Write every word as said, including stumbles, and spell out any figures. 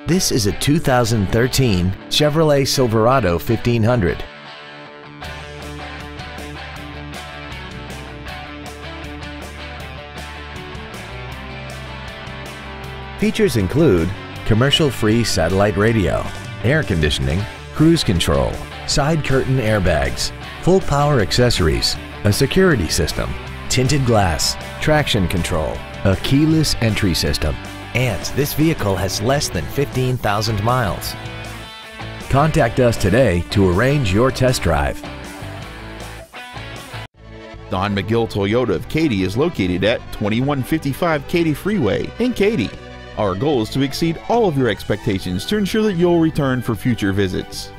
This is a two thousand thirteen Chevrolet Silverado fifteen hundred. Features include commercial-free satellite radio, air conditioning, cruise control, side curtain airbags, full power accessories, a security system, tinted glass, traction control, a keyless entry system, and this vehicle has less than fifteen thousand miles. Contact us today to arrange your test drive. Don McGill Toyota of Katy is located at twenty-one fifty-five Katy Freeway in Katy. Our goal is to exceed all of your expectations to ensure that you'll return for future visits.